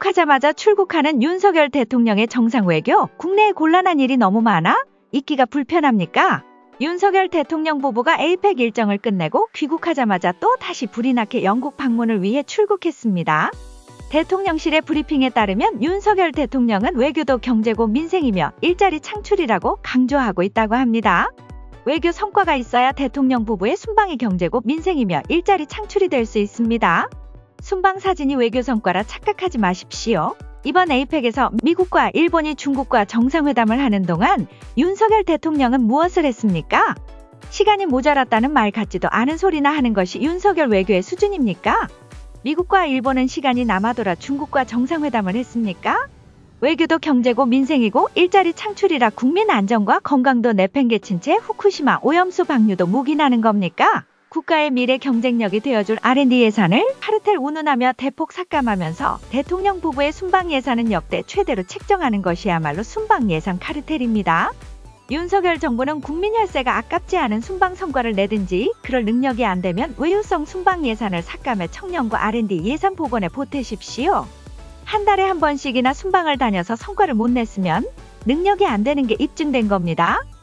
귀국하자마자 출국하는 윤석열 대통령의 정상 외교, 국내에 곤란한 일이 너무 많아? 있기가 불편합니까? 윤석열 대통령 부부가 에이펙 일정을 끝내고 귀국하자마자 또 다시 불이 나게 영국 방문을 위해 출국했습니다. 대통령실의 브리핑에 따르면 윤석열 대통령은 외교도 경제고 민생이며 일자리 창출이라고 강조하고 있다고 합니다. 외교 성과가 있어야 대통령 부부의 순방이 경제고 민생이며 일자리 창출이 될 수 있습니다. 순방 사진이 외교 성과라 착각하지 마십시오. 이번 에이펙에서 미국과 일본이 중국과 정상회담을 하는 동안 윤석열 대통령은 무엇을 했습니까? 시간이 모자랐다는 말 같지도 않은 소리나 하는 것이 윤석열 외교의 수준입니까? 미국과 일본은 시간이 남아돌아 중국과 정상회담을 했습니까? 외교도 경제고 민생이고 일자리 창출이라 국민 안전과 건강도 내팽개친 채 후쿠시마 오염수 방류도 묵인하는 겁니까? 국가의 미래 경쟁력이 되어줄 R&D 예산을 카르텔 운운하며 대폭 삭감하면서 대통령 부부의 순방 예산은 역대 최대로 책정하는 것이야말로 순방 예산 카르텔입니다. 윤석열 정부는 국민 혈세가 아깝지 않은 순방 성과를 내든지 그럴 능력이 안 되면 외유성 순방 예산을 삭감해 청년과 R&D 예산 복원에 보태십시오. 한 달에 한 번씩이나 순방을 다녀서 성과를 못 냈으면 능력이 안 되는 게 입증된 겁니다.